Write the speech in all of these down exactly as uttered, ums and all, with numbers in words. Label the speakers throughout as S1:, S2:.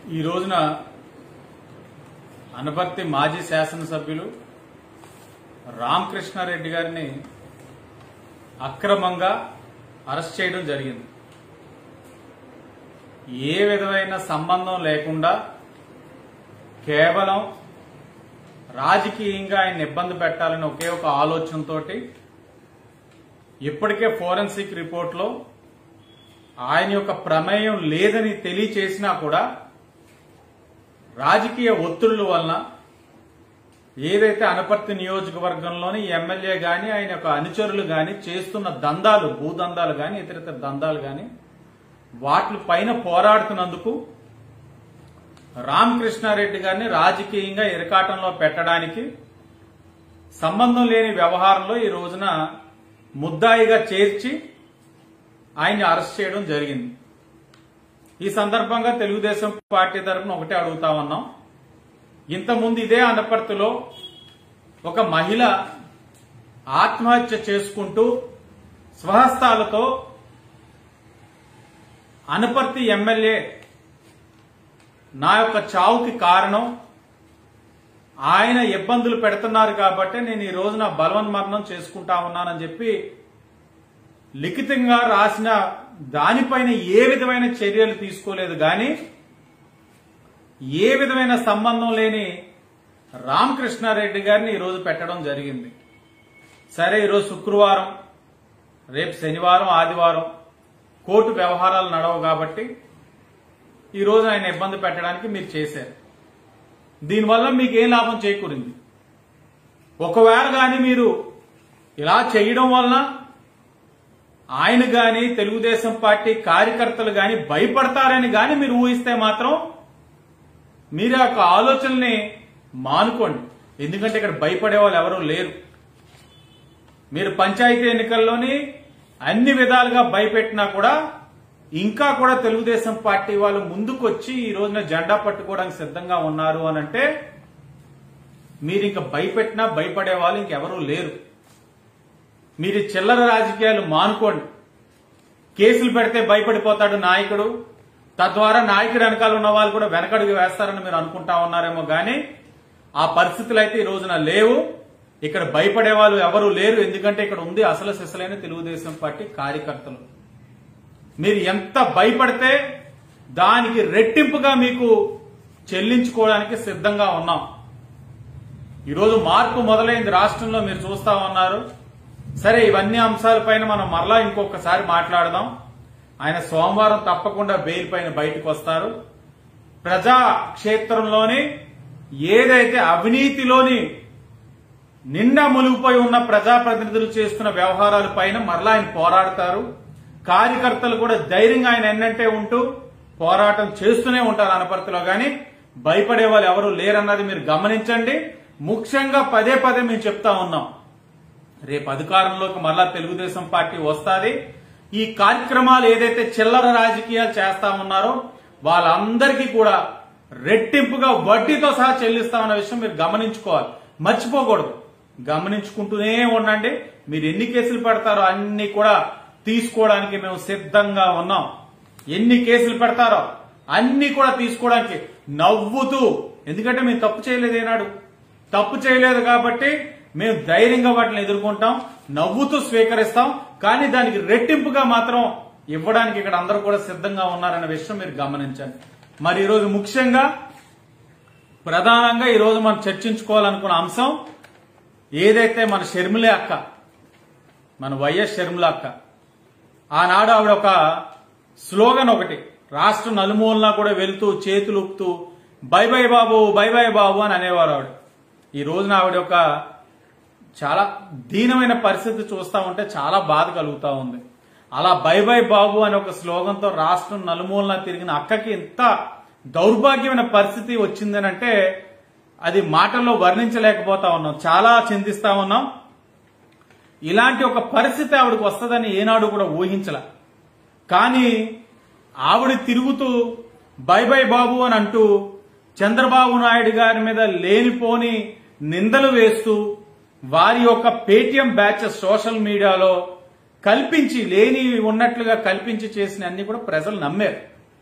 S1: ఈ రోజున అనపర్తి మాజీ శాసనసభ్యులు రామకృష్ణారెడ్డి గారిని అక్రమంగా అరెస్ట్ చేయడం జరిగింది. ఏ విధమైన సంబంధం లేకుండా కేవలం రాజకీయంగా ఆయన ఇబ్బంది పెట్టాలని ఒకే ఒక ఆలోచనతో ఇప్పటికే ఫోరెన్సిక్ రిపోర్ట్లో ఆయన యొక్క ప్రమేయం లేదని తెలియచేసినా కూడా రాజకీయ ఒత్తిళ్ల వలన ఏదైతే అనపర్తి నియోజకవర్గంలోని ఎమ్మెల్యే గాని ఆయన యొక్క అనుచరులు గాని చేస్తున్న దందాలు భూదందాలు గాని ఇతరితర దందాలు గాని వాటి పైన పోరాడుతున్నందుకు రామకృష్ణారెడ్డి గారిని రాజకీయంగా ఇరకాటంలో పెట్టడానికి సంబంధం లేని వ్యవహారంలో ఈ రోజున ముద్దాయిగా చేర్చి ఆయన్ని అరెస్ట్ చేయడం జరిగింది. ఈ సందర్భంగా తెలుగుదేశం పార్టీ తరఫున ఒకటే అడుగుతా ఉన్నాం. ఇంతకుముందు ఇదే అనపర్తిలో ఒక మహిళ ఆత్మహత్య చేసుకుంటూ స్వహస్తాలతో అనపర్తి ఎమ్మెల్యే నా యొక్క చావుకి కారణం ఆయన ఇబ్బందులు పెడుతున్నారు కాబట్టి నేను ఈ రోజున బలవన్మరణం చేసుకుంటా ఉన్నానని చెప్పి లిఖితంగా రాసిన దానిపైన ఏ విధమైన చర్యలు తీసుకోలేదు గాని ఏ విధమైన సంబంధం లేని రామకృష్ణారెడ్డి గారిని ఈరోజు పెట్టడం జరిగింది. సరే, ఈరోజు శుక్రవారం, రేపు శనివారం, ఆదివారం కోర్టు వ్యవహారాలు నడవు కాబట్టి ఈరోజు ఆయన ఇబ్బంది పెట్టడానికి మీరు చేశారు. దీనివల్ల మీకు ఏం లాభం చేకూరింది? ఒకవేళ గాని మీరు ఇలా చేయడం వలన ఆయన గాని తెలుగుదేశం పార్టీ కార్యకర్తలు గాని భయపడతారని గాని మీరు ఊహిస్తే మాత్రం మీరు యొక్క ఆలోచనల్ని మానుకోండి. ఎందుకంటే ఇక్కడ భయపడే వాళ్ళు ఎవరూ లేరు. మీరు పంచాయతీ ఎన్నికల్లోని అన్ని విధాలుగా భయపెట్టినా కూడా ఇంకా కూడా తెలుగుదేశం పార్టీ వాళ్ళు ముందుకొచ్చి ఈ రోజున జెండా పట్టుకోవడానికి సిద్ధంగా ఉన్నారు అని అంటే మీరు ఇంకా భయపెట్టినా భయపడే వాళ్ళు ఇంకెవరూ లేరు. మీరు చిల్లర రాజకీయాలు మానుకోండి. కేసులు పెడితే భయపడిపోతాడు నాయకుడు, తద్వారా నాయకుడు వెనకాల ఉన్న వాళ్ళు కూడా వెనకడుగు వేస్తారని మీరు అనుకుంటా ఉన్నారేమో గానీ ఆ పరిస్థితులు అయితే ఈ రోజున లేవు. ఇక్కడ భయపడే వాళ్ళు ఎవరూ లేరు. ఎందుకంటే ఇక్కడ ఉంది అసలు సిసలైన తెలుగుదేశం పార్టీ కార్యకర్తలు. మీరు ఎంత భయపడితే దానికి రెట్టింపుగా మీకు చెల్లించుకోవడానికి సిద్ధంగా ఉన్నాం. ఈరోజు మార్పు మొదలైంది రాష్ట్రంలో, మీరు చూస్తా ఉన్నారు. సరే, ఇవన్నీ అంశాలపైన మనం మరలా ఇంకొకసారి మాట్లాడదాం. ఆయన సోమవారం తప్పకుండా బెయిల్ పైన బయటకు వస్తారు. ప్రజా క్షేత్రంలోని ఏదైతే అవినీతిలోని నిండా మునిగిపోయి ఉన్న ప్రజాప్రతినిధులు చేస్తున్న వ్యవహారాల పైన మరలా ఆయన పోరాడతారు. కార్యకర్తలు కూడా ధైర్యంగా ఆయన ఎన్నంటే ఉంటూ పోరాటం చేస్తూనే ఉంటారు అనపర్తిలో. గాని భయపడే వాళ్ళు ఎవరు లేరన్నది మీరు గమనించండి. ముఖ్యంగా పదే పదే మేము చెప్తా ఉన్నాం, రేపు అధికారంలోకి మరలా తెలుగుదేశం పార్టీ వస్తుంది. ఈ కార్యక్రమాలు ఏదైతే చిల్లర రాజకీయాలు చేస్తా ఉన్నారో వాళ్ళందరికీ కూడా రెట్టింపుగా వడ్డీతో సహా చెల్లిస్తామన్న విషయం మీరు గమనించుకోవాలి, మర్చిపోకూడదు. గమనించుకుంటూనే ఉండండి. మీరు ఎన్ని కేసులు పెడతారో అన్ని కూడా తీసుకోవడానికి మేము సిద్ధంగా ఉన్నాం. ఎన్ని కేసులు పెడతారో అన్ని కూడా తీసుకోవడానికి నవ్వుతూ, ఎందుకంటే మేము తప్పు చేయలేదు, ఏనాడు తప్పు చేయలేదు కాబట్టి మేము ధైర్యంగా వాటిని ఎదుర్కొంటాం, నవ్వుతూ స్వీకరిస్తాం. కానీ దానికి రెట్టింపుగా మాత్రం ఇవ్వడానికి ఇక్కడ అందరూ కూడా సిద్ధంగా ఉన్నారన్న విషయం మీరు గమనించండి. మరి ఈరోజు ముఖ్యంగా ప్రధానంగా ఈరోజు మనం చర్చించుకోవాలనుకున్న అంశం ఏదైతే మన షర్మిల అక్క, మన వైఎస్ షర్మిల అక్క, ఆనాడు ఆవిడ ఒక స్లోగన్ ఒకటి రాష్ట్ర నలుమూలనా కూడా వెళుతూ చేతులు ఊపుతూ బై బై బాబు బై బై బాబు అని అనేవారు ఆవిడ. ఈ రోజున ఆవిడ యొక్క చాలా దీనమైన పరిస్థితి చూస్తా ఉంటే చాలా బాధ కలుగుతా ఉంది. అలా బై బై బాబు అనే ఒక స్లోగన్తో రాష్ట్రం నలుమూలన తిరిగిన అక్కకి ఎంత దౌర్భాగ్యమైన పరిస్థితి వచ్చిందనంటే అది మాటల్లో వర్ణించలేకపోతా ఉన్నాం, చాలా చింతిస్తా ఉన్నాం. ఇలాంటి ఒక పరిస్థితి ఆవిడకు వస్తుందని ఏనాడు కూడా ఊహించలే. కానీ ఆవిడ తిరుగుతూ బై బై బాబు అని అంటూ చంద్రబాబు నాయుడు గారి మీద లేనిపోని నిందలు వేస్తూ వారి యొక్క పేటీఎం బ్యాచ్ సోషల్ మీడియాలో కల్పించి లేని ఉన్నట్లుగా కల్పించి చేసిన అన్ని కూడా ప్రజలు నమ్మారు.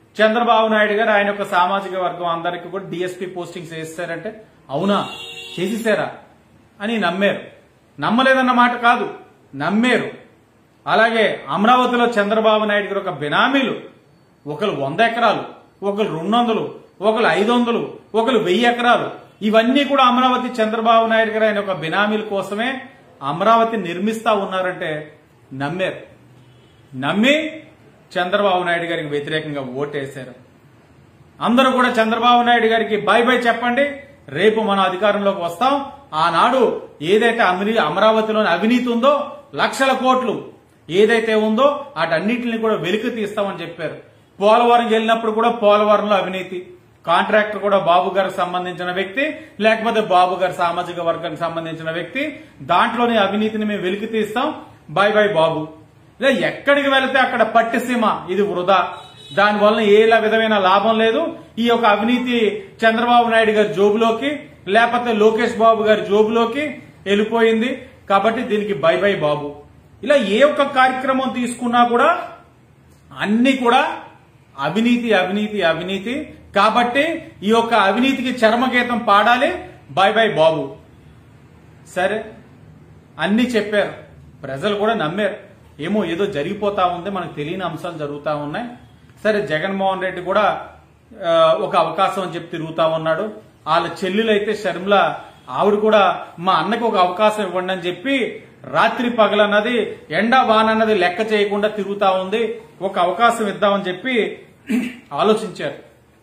S1: చంద్రబాబు నాయుడు గారు ఆయన యొక్క సామాజిక వర్గం అందరికీ కూడా డిఎస్పీ పోస్టింగ్స్ వేస్తారంటే అవునా చేసేసారా అని నమ్మారు. నమ్మలేదన్న మాట కాదు, నమ్మారు. అలాగే అమరావతిలో చంద్రబాబు నాయుడు గారు ఒక బినామీలు ఒకరు వంద ఎకరాలు, ఒకరు రెండు వందలు, ఒకరు ఐదు వందలు, ఒకరు వెయ్యి ఎకరాలు, ఇవన్నీ కూడా అమరావతి చంద్రబాబు నాయుడు గారు ఆయన ఒక బినామీల కోసమే అమరావతి నిర్మిస్తా ఉన్నారంటే నమ్మారు. నమ్మి చంద్రబాబు నాయుడు గారికి వ్యతిరేకంగా ఓటేశారు. అందరూ కూడా చంద్రబాబు నాయుడు గారికి బై బై చెప్పండి, రేపు మనం అధికారంలోకి వస్తాం, ఆనాడు ఏదైతే అమరావతిలోని అవినీతి ఉందో లక్షల కోట్లు ఏదైతే ఉందో వాటన్నిటిని కూడా వెలికి తీస్తామని చెప్పారు. పోలవరం వెళ్ళినప్పుడు కూడా పోలవరంలో అవినీతి, కాంట్రాక్టర్ కూడా బాబు గారికి సంబంధించిన వ్యక్తి, లేకపోతే బాబు గారి సామాజిక వర్గానికి సంబంధించిన వ్యక్తి, దాంట్లోని అవినీతిని మేము వెలికి తీస్తాం, బై బై బాబు. ఇలా ఎక్కడికి వెళితే అక్కడ పట్టిసీమ, ఇది వృధా, దానివల్ల ఏ విధమైన లాభం లేదు. ఈ యొక్క అవినీతి చంద్రబాబు నాయుడు గారి జోబులోకి లేకపోతే లోకేష్ బాబు గారి జోబులోకి వెళ్ళిపోయింది, కాబట్టి దీనికి బై బై బాబు. ఇలా ఏ ఒక్క కార్యక్రమం తీసుకున్నా కూడా అన్ని కూడా అవినీతి అవినీతి అవినీతి. కాబట్టి ఈ యొక్క అవినీతికి చరమగీతం పాడాలి, బై బై బాబు. సరే అన్ని చెప్పారు, ప్రజలు కూడా నమ్మారు. ఏమో ఏదో జరిగిపోతా ఉంది, మనకు తెలియని అంశాలు జరుగుతా ఉన్నాయి. సరే జగన్మోహన్ రెడ్డి కూడా ఒక అవకాశం అని చెప్పి తిరుగుతా ఉన్నాడు. వాళ్ళ చెల్లెలు అయితే షర్మిల, ఆవిడ కూడా మా అన్నకు ఒక అవకాశం ఇవ్వండి అని చెప్పి రాత్రి పగలన్నది ఎండా వానన్నది లెక్క చేయకుండా తిరుగుతా ఉంది. ఒక అవకాశం ఇద్దామని చెప్పి ఆలోచించారు.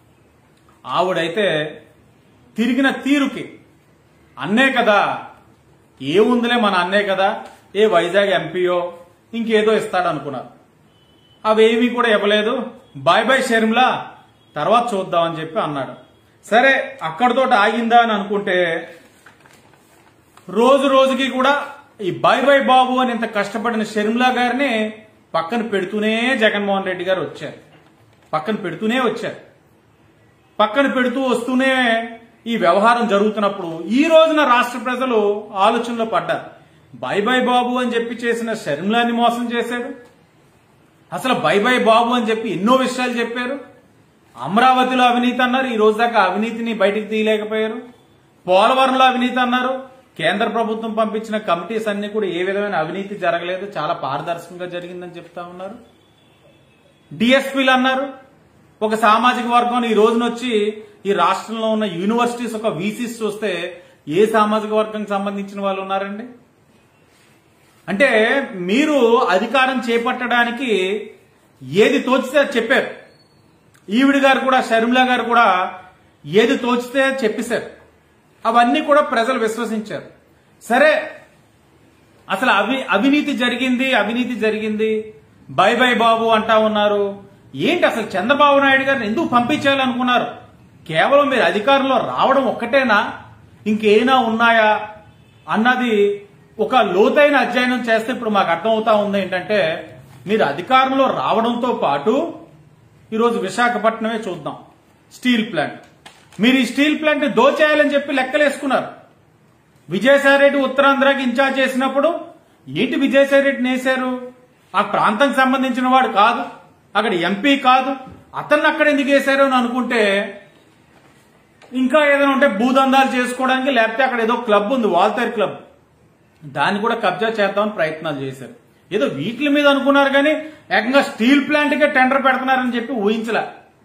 S1: ఆవిడైతే తిరిగిన తీరుకి అన్నే కదా, ఏముందిలే మన అన్నే కదా, ఏ వైజాగ్ ఎంపీయో ఇంకేదో ఇస్తాడు అనుకున్నారు. అవేమీ కూడా ఇవ్వలేదు. బాయ్ బాయ్ షర్మిల, తర్వాత చూద్దామని చెప్పి అన్నాడు. సరే అక్కడితో ఆగిందా అని అనుకుంటే రోజు రోజుకి కూడా ఈ బాయ్ బాయ్ బాబు అని ఇంత కష్టపడిన షర్మిల గారిని పక్కన పెడుతూనే జగన్మోహన్ రెడ్డి గారు వచ్చారు. పక్కన పెడుతూనే వచ్చారు. పక్కన పెడుతూ వస్తూనే ఈ వ్యవహారం జరుగుతున్నప్పుడు ఈ రోజున రాష్ట్ర ప్రజలు ఆలోచనలో పడ్డారు. బై బై బాబు అని చెప్పి చేసిన షర్మిలాని మోసం చేశాడు. అసలు బై బై బాబు అని చెప్పి ఎన్నో విషయాలు చెప్పారు. అమరావతిలో అవినీతి అన్నారు, ఈ రోజు దాకా అవినీతిని బయటికి తీయలేకపోయారు. పోలవరంలో అవినీతి అన్నారు, కేంద్ర ప్రభుత్వం పంపించిన కమిటీస్ అన్ని కూడా ఏ విధమైన అవినీతి జరగలేదు, చాలా పారదర్శకంగా జరిగిందని చెప్తా ఉన్నారు. డిఎస్పీలు అన్నారు. ఒక సామాజిక వర్గం ఈ రోజున వచ్చి ఈ రాష్ట్రంలో ఉన్న యూనివర్సిటీస్ ఒక వీసీస్ చూస్తే ఏ సామాజిక వర్గానికి సంబంధించిన వాళ్ళు ఉన్నారండి? అంటే మీరు అధికారం చేపట్టడానికి ఏది తోచితే చెప్పారు. ఈవిడ గారు కూడా షర్మిల గారు కూడా ఏది తోచితే చెప్పేశారు. అవన్నీ కూడా ప్రజలు విశ్వసించారు. సరే అసలు అవి అవినీతి జరిగింది అవినీతి జరిగింది బై బై బాబు అంటా ఉన్నారు. ఏంటి అసలు చంద్రబాబు నాయుడు గారిని ఎందుకు పంపించాలనుకున్నారు? కేవలం మీరు అధికారంలో రావడం ఒక్కటేనా, ఇంకేనా ఉన్నాయా అన్నది ఒక లోతైన అధ్యయనం చేస్తే ఇప్పుడు మాకు అర్థమవుతా ఉంది. ఏంటంటే మీరు అధికారంలో రావడంతో పాటు ఈరోజు విశాఖపట్నమే చూద్దాం, స్టీల్ ప్లాంట్. మీరు ఈ స్టీల్ ప్లాంట్ ని దోచేయాలని చెప్పి లెక్కలేసుకున్నారు. విజయసాయిరెడ్డి ఉత్తరాంధ్రకి ఇన్ఛార్జ్ చేసినప్పుడు ఏంటి విజయసాయిరెడ్డిని వేశారు? ఆ ప్రాంతానికి సంబంధించిన వాడు కాదు, అక్కడ ఎంపీ కాదు, అతన్ని అక్కడ ఎందుకు వేశారు అని అనుకుంటే ఇంకా ఏదైనా ఉంటే భూదందాలు చేసుకోవడానికి, లేకపోతే అక్కడ ఏదో క్లబ్ ఉంది వాల్తేర్ క్లబ్, దాన్ని కూడా కబ్జా చేద్దామని ప్రయత్నాలు చేశారు. ఏదో వీటి మీద అనుకున్నారు కానీ ఏకంగా స్టీల్ ప్లాంట్ కే టెండర్ పెడుతున్నారని చెప్పి ఊహించలే.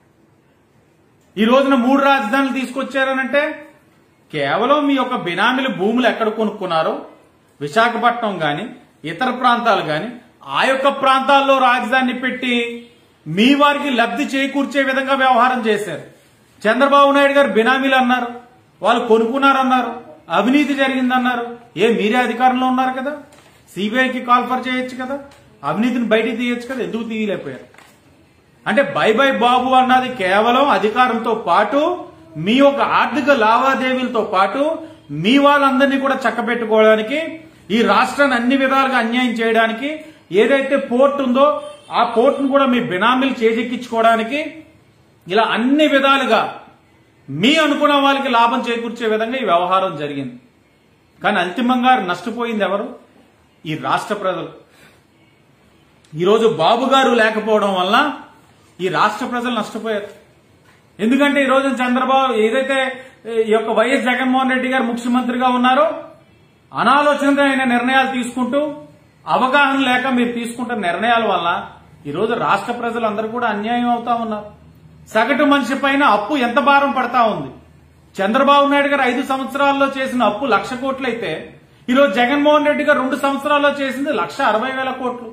S1: ఈ రోజున మూడు రాజధానులు తీసుకొచ్చారనంటే కేవలం మీ యొక్క బినామీల భూములు ఎక్కడ కొనుక్కున్నారో విశాఖపట్నం గాని ఇతర ప్రాంతాలు గాని ఆ యొక్క ప్రాంతాల్లో రాజధాని పెట్టి మీ వారికి లబ్ధి చేకూర్చే విధంగా వ్యవహారం చేశారు. చంద్రబాబు నాయుడు గారు బినామీలు అన్నారు, వాళ్ళు కొనుక్కున్నారన్నారు, అవినీతి జరిగిందన్నారు. ఏ మీరే అధికారంలో ఉన్నారు కదా, సిబిఐకి కాల్ఫర్ చేయొచ్చు కదా, అవినీతిని బయటికి తీయొచ్చు కదా, ఎందుకు తీయలేకపోయారు? అంటే బై బై బాబు అన్నది కేవలం అధికారంతో పాటు మీ యొక్క ఆర్థిక లావాదేవీలతో పాటు మీ వాళ్ళందరినీ కూడా చక్కబెట్టుకోవడానికి, ఈ రాష్ట్రాన్ని అన్ని విధాలుగా అన్యాయం చేయడానికి, ఏదైతే పోర్ట్ ఉందో ఆ పోర్టును కూడా మీ బినామీలు చేజెక్కించుకోవడానికి, ఇలా అన్ని విధాలుగా మీ అనుకున్న వాళ్ళకి లాభం చేకూర్చే విధంగా ఈ వ్యవహారం జరిగింది. కానీ అంతిమంగా నష్టపోయింది ఎవరు? ఈ రాష్ట్ర ప్రజలు. ఈరోజు బాబు గారు లేకపోవడం వల్ల ఈ రాష్ట్ర ప్రజలు నష్టపోయారు. ఎందుకంటే ఈ రోజు చంద్రబాబు ఏదైతే ఈ యొక్క వైఎస్ జగన్మోహన్ రెడ్డి గారు ముఖ్యమంత్రిగా ఉన్నారో అనాలోచనగా ఆయన నిర్ణయాలు తీసుకుంటూ అవగాహన లేక మీరు తీసుకుంటున్న నిర్ణయాల వల్ల ఈ రోజు రాష్ట్ర ప్రజలందరూ కూడా అన్యాయం అవుతా ఉన్నారు. సగటు మనిషి పైన అప్పు ఎంత భారం పడతా ఉంది. చంద్రబాబు నాయుడు గారు ఐదు సంవత్సరాల్లో చేసిన అప్పు లక్ష కోట్లయితే ఈరోజు జగన్మోహన్ రెడ్డి గారు రెండు సంవత్సరాల్లో చేసింది లక్ష అరవై వేల కోట్లు.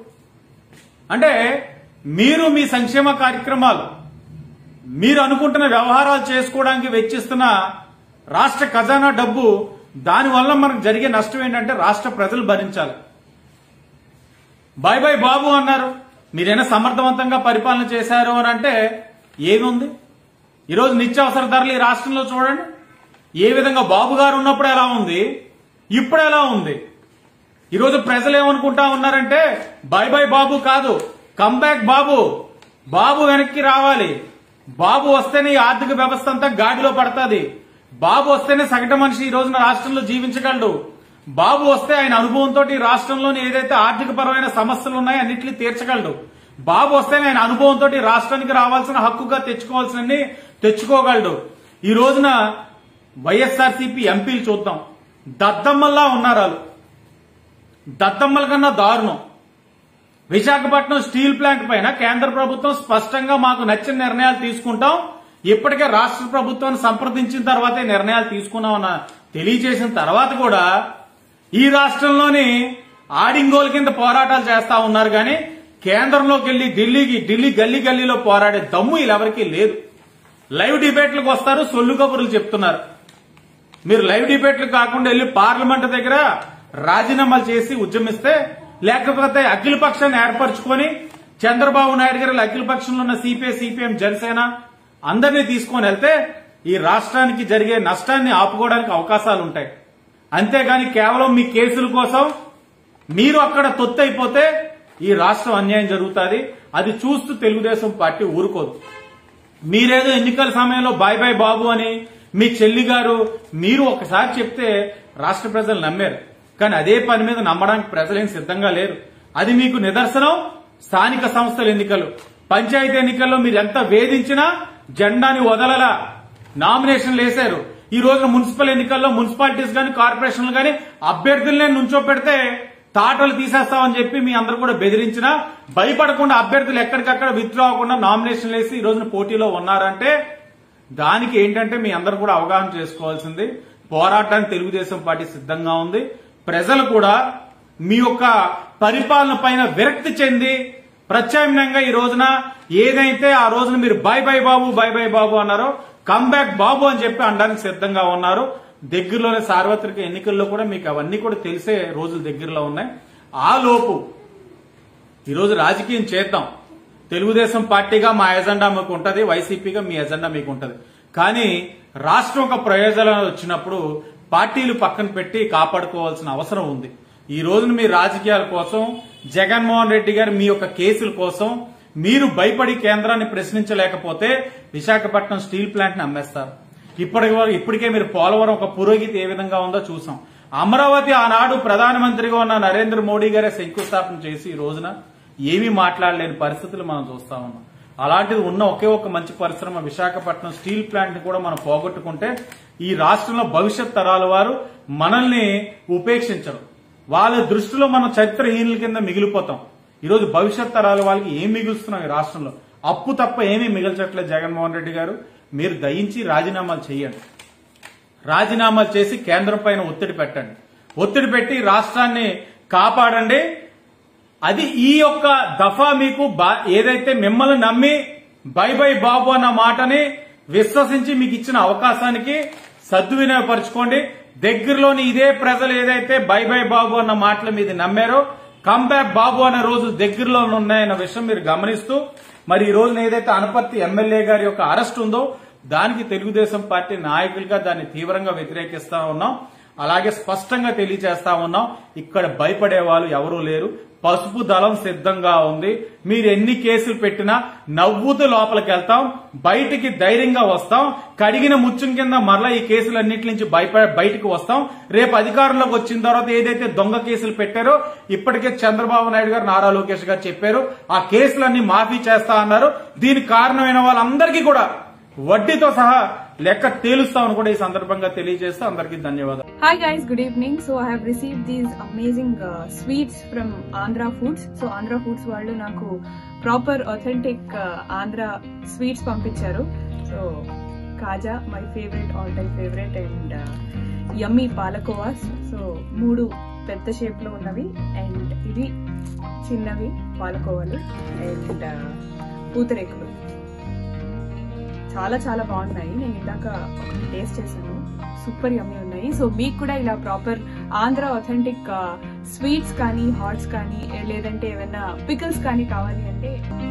S1: అంటే మీరు మీ సంక్షేమ కార్యక్రమాలు మీరు అనుకుంటున్న వ్యవహారాలు చేసుకోవడానికి వెచ్చిస్తున్న రాష్ట్ర ఖజానా డబ్బు దానివల్ల మనకు జరిగే నష్టం ఏంటంటే రాష్ట్ర ప్రజలు భరించాలి. బాయ్ బాయ్ బాబు అన్నారు, మీరైనా సమర్థవంతంగా పరిపాలన చేశారు అని అంటే ఏముంది? ఈరోజు నిత్యావసర ధరలు ఈ రాష్ట్రంలో చూడండి ఏ విధంగా బాబు గారు ఉన్నప్పుడు ఎలా ఉంది, ఇప్పుడు ఎలా ఉంది. ఈరోజు ప్రజలు ఏమనుకుంటా ఉన్నారంటే బాయ్ బాయ్ బాబు కాదు, కంబ్యాక్ బాబు, బాబు వెనక్కి రావాలి, బాబు వస్తేనే ఈ ఆర్థిక వ్యవస్థ అంతా గాడిలో పడుతుంది, బాబు వస్తేనే సగటు మనిషి ఈ రోజున రాష్ట్రంలో జీవించగలడు, బాబు వస్తే ఆయన అనుభవంతో ఈ రాష్ట్రంలోని ఏదైతే ఆర్థిక పరమైన సమస్యలు ఉన్నాయో అన్నింటినీ తీర్చగలడు, బాబు వస్తేనే ఆయన అనుభవంతో రాష్ట్రానికి రావాల్సిన హక్కుగా తెచ్చుకోవాల్సిన తెచ్చుకోగలడు. ఈ రోజున వైఎస్ఆర్సీపీ ఎంపీలు చూద్దాం, దద్దమ్మల్లా ఉన్నారు. వాళ్ళు దద్దమ్మల కన్నా దారుణం. విశాఖపట్నం స్టీల్ ప్లాంట్ పైన కేంద్ర ప్రభుత్వం స్పష్టంగా మాకు నచ్చిన నిర్ణయాలు తీసుకుంటాం, ఇప్పటికే రాష్ట్ర ప్రభుత్వాన్ని సంప్రదించిన తర్వాతే నిర్ణయాలు తీసుకున్నామన్న తెలియజేసిన తర్వాత కూడా ఈ రాష్ట్రంలోని ఆడింగోల్ కింద పోరాటాలు చేస్తా ఉన్నారు. కానీ కేంద్రంలోకి వెళ్లి ఢిల్లీకి ఢిల్లీ గల్లీ గల్లీలో పోరాడే దమ్ము వీళ్ళెవరికీ లేదు. లైవ్ డిబేట్లకు వస్తారు, సొల్లు కబుర్లు చెప్తున్నారు. మీరు లైవ్ డిబేట్లు కాకుండా వెళ్లి పార్లమెంట్ దగ్గర రాజీనామాలు చేసి ఉద్యమిస్తే, లేకపోతే అఖిల పక్షాన్ని ఏర్పరచుకొని చంద్రబాబు నాయుడు గారు అఖిల పక్షంలో ఉన్న సిపిఐ సిపిఎం జనసేన అందరినీ తీసుకొని వెళ్తే ఈ రాష్ట్రానికి జరిగే నష్టాన్ని ఆపుకోవడానికి అవకాశాలు ఉంటాయి. అంతేగాని కేవలం మీ కేసుల కోసం మీరు అక్కడ తొత్తు అయిపోతే ఈ రాష్ట్రం అన్యాయం జరుగుతుంది. అది చూస్తూ తెలుగుదేశం పార్టీ ఊరుకోదు. మీరేదో ఎన్నికల సమయంలో బాయ్ బాయ్ బాబు అని మీ చెల్లి గారు మీరు ఒకసారి చెప్తే రాష్ట్ర ప్రజలు నమ్మారు. కానీ అదే పని మీద నమ్మడానికి ప్రజలేం సిద్ధంగా లేరు. అది మీకు నిదర్శనం స్థానిక సంస్థల ఎన్నికలు. పంచాయతీ ఎన్నికల్లో మీరు ఎంత వేధించినా జెండాని వదలలా, నామినేషన్లు వేశారు. ఈ రోజున మున్సిపల్ ఎన్నికల్లో మున్సిపాలిటీస్ గాని కార్పొరేషన్లు గాని అభ్యర్థులనే నుంచో పెడితే తాటలు తీసేస్తామని చెప్పి మీ అందరూ కూడా బెదిరించినా భయపడకుండా అభ్యర్థులు ఎక్కడికక్కడ విత్డ్రా అవ్వకుండా నామినేషన్లు వేసి ఈ రోజున పోటీలో ఉన్నారంటే దానికి ఏంటంటే మీ అందరూ కూడా అవగాహన చేసుకోవాల్సింది, పోరాటానికి తెలుగుదేశం పార్టీ సిద్ధంగా ఉంది. ప్రజలు కూడా మీ యొక్క పరిపాలన పైన విరక్తి చెంది ప్రత్యామ్నాయంగా ఈ రోజున ఏదైతే ఆ రోజున మీరు బాయ్ బాయ్ బాబు బాయ్ బాయ్ బాబు అన్నారో కంబ్యాక్ బాబు అని చెప్పి అనడానికి సిద్ధంగా ఉన్నారు. దగ్గరలోనే సార్వత్రిక ఎన్నికల్లో కూడా మీకు అవన్నీ కూడా తెలిసే రోజులు దగ్గరలో ఉన్నాయి. ఆ లోపు ఈరోజు రాజకీయం చేద్దాం. తెలుగుదేశం పార్టీగా మా ఎజెండా మీకు ఉంటది, వైసీపీగా మీ ఎజెండా మీకు ఉంటది. కానీ రాష్ట్రం ఒక ప్రయోజనాలు వచ్చినప్పుడు పార్టీలు పక్కన పెట్టి కాపాడుకోవాల్సిన అవసరం ఉంది. ఈ రోజున మీ రాజకీయాల కోసం జగన్మోహన్ రెడ్డి గారు మీ యొక్క కేసుల కోసం మీరు భయపడి కేంద్రాన్ని ప్రశ్నించలేకపోతే విశాఖపట్నం స్టీల్ ప్లాంట్ ని అమ్మేస్తారు. ఇప్పటి వరకు ఇప్పటికే మీరు పోలవరం ఒక పురోగతి ఏ విధంగా ఉందో చూసాం. అమరావతి ఆనాడు ప్రధానమంత్రిగా ఉన్న నరేంద్ర మోడీ గారే శంకుస్థాపన చేసి ఈ రోజున ఏమీ మాట్లాడలేని పరిస్థితులు మనం చూస్తా ఉన్నాం. అలాంటిది ఉన్న ఒకే ఒక మంచి పరిశ్రమ విశాఖపట్నం స్టీల్ ప్లాంట్ ని కూడా మనం పోగొట్టుకుంటే ఈ రాష్ట్రంలో భవిష్యత్ తరాల వారు మనల్ని ఉపేక్షించరు. వాళ్ళ దృష్టిలో మనం చరిత్రహీనుల కింద మిగిలిపోతాం. ఈరోజు భవిష్యత్ తరాల వాళ్ళకి ఏం మిగులుస్తున్నాం ఈ రాష్ట్రంలో? అప్పు తప్ప ఏమీ మిగల్చట్లేదు జగన్మోహన్ రెడ్డి గారు. మీరు దయించి రాజీనామాలు చేయండి. రాజీనామాలు చేసి కేంద్రం పైన ఒత్తిడి పెట్టండి. ఒత్తిడి పెట్టి రాష్ట్రాన్ని కాపాడండి. అది ఈ యొక్క దఫా మీకు ఏదైతే మిమ్మల్ని నమ్మి బై బై బాబు అన్న మాటని విశ్వసించి మీకు ఇచ్చిన అవకాశానికి సద్వినియోగపరచుకోండి. దగ్గరలోని ఇదే ప్రజలు ఏదైతే బై బై బాబు అన్న మాటలు మీద నమ్మారో కంబ్యాక్ బాబు అనే రోజు దగ్గరలో ఉన్నాయన్న విషయం మీరు గమనిస్తూ మరి ఈ రోజున ఏదైతే అనపర్తి ఎమ్మెల్యే గారి యొక్క అరెస్ట్ ఉందో దానికి తెలుగుదేశం పార్టీ నాయకులుగా దాన్ని తీవ్రంగా వ్యతిరేకిస్తా ఉన్నాం. అలాగే స్పష్టంగా తెలియజేస్తా ఉన్నాం, ఇక్కడ భయపడే వాళ్ళు ఎవరూ లేరు. పసుపు దళం సిద్ధంగా ఉంది. మీరు ఎన్ని కేసులు పెట్టినా నవ్వుతూ లోపలికి వెళ్తాం, బయటికి ధైర్యంగా వస్తాం, కడిగిన ముత్యం కింద మరలా ఈ కేసులన్నిటి నుంచి బయటకు వస్తాం. రేపు అధికారంలోకి వచ్చిన తర్వాత ఏదైతే దొంగ కేసులు పెట్టారో ఇప్పటికే చంద్రబాబు నాయుడు గారు, నారా లోకేష్ గారు చెప్పారు ఆ కేసులన్నీ మాఫీ చేస్తా అన్నారు. దీనికి కారణమైన వాళ్ళందరికీ కూడా వడ్డీతో సహా లెక్క తేలుస్తామని కూడా ఈ సందర్భంగా తెలియజేస్తూ అందరికీ ధన్యవాదాలు.
S2: Hi guys, good evening. So I have received these amazing uh, sweets from Andhra Foods. So Andhra Foods వాళ్ళు నాకు ప్రాపర్ అథెంటిక్ ఆంధ్ర స్వీట్స్ పంపించారు. So kaja my favourite, all time favourite, and yummy పాలకోవాస్. సో మూడు పెద్ద షేప్ లో ఉన్నవి and ఇవి చిన్నవి పాలకోవాలు అండ్ పూతరేకులు. చాలా చాలా బాగున్నాయి. నేను ఇందాక ఒకటి టేస్ట్ చేశాను, సూపర్ యమ్మీ ఉన్నాయి. సో మీకు కూడా ఇలా ప్రాపర్ ఆంధ్ర అథెంటిక్ స్వీట్స్ కానీ హాట్స్ కానీ లేదంటే ఏమైనా పికల్స్ కానీ కావాలి అంటే